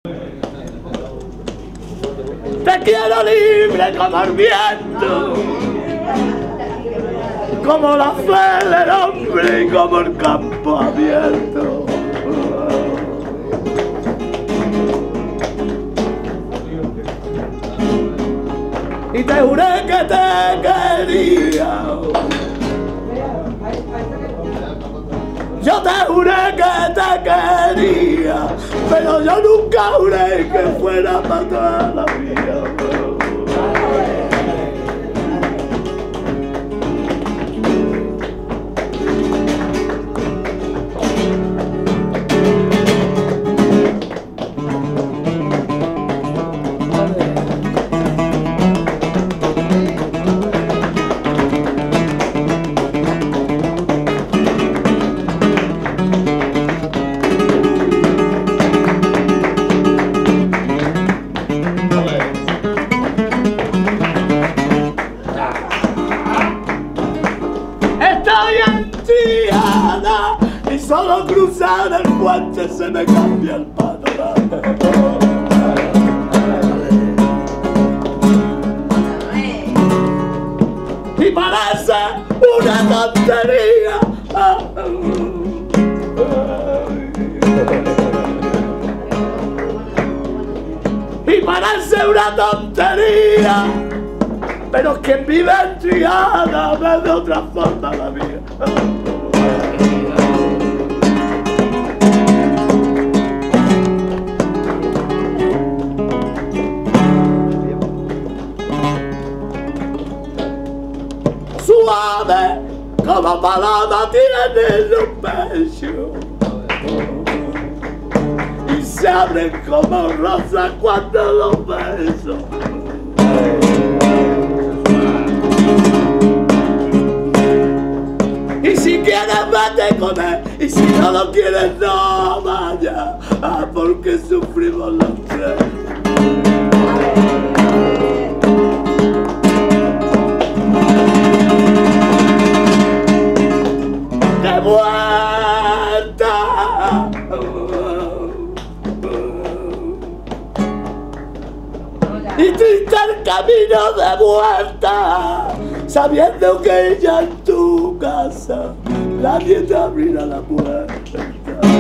Te quiero libre como el viento, como la fe del hombre y como el campo abierto. Y te juré que te quería. Yo te juré que te quería, pero yo nunca juré que fuera para toda la vida. Y solo cruzar el puente se me cambia el panorama. Y parece una tontería. Y parece una tontería, pero es que en mi Triana ve de otra forma la vida. Suave como palabra tiene los pechos y se abren como rosas cuando los beso. Y si quieres vete con él, y si no lo quieres no vaya, porque sufrimos los tres. De vuelta, y triste el camino de vuelta, sabiendo que ya en tu casa nadie te abrirá la puerta.